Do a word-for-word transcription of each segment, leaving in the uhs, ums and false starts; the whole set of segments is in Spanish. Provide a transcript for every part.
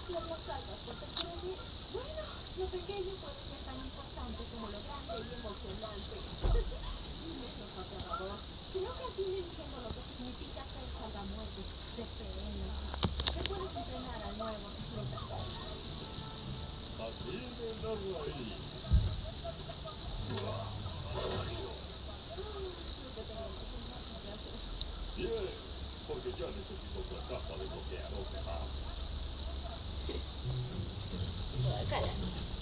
piernas altas por tercera vez. Bueno, lo pequeño puede ser tan importante como lo grande y emocionante. Y menos aterrador. Creo que aquí me entiendo lo que significa ser salvamuertes de P N. Te puedes entrenar al nuevo flotador. Imagínenlo ahí. Creo que tengo más empatía que hacer. Bien, porque ya necesito otra capa de bloqueador de más. Guácala.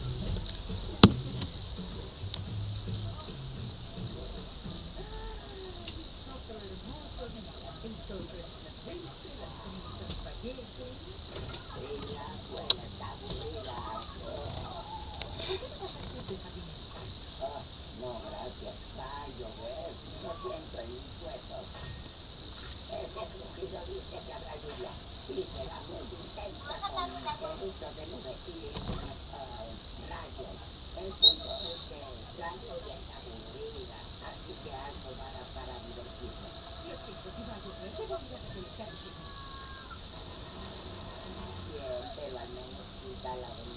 Otro hermoso día. El sol resplandece, las brisas fallecen. La abuela está aburrida. ¿Por qué no bajaste de pavimento? Ah, no, gracias. Va a llover. Lo siento en mis huesos. Ese crujido dice que habrá lluvia. Y será muy intensa con chorritos de nubes y uh, rayos. El punto es que la lluvia es aburrida, así que algo dará para divertirme. Lo siento, si va a llover, te voy a refrescar. Bien, pero al menos quita la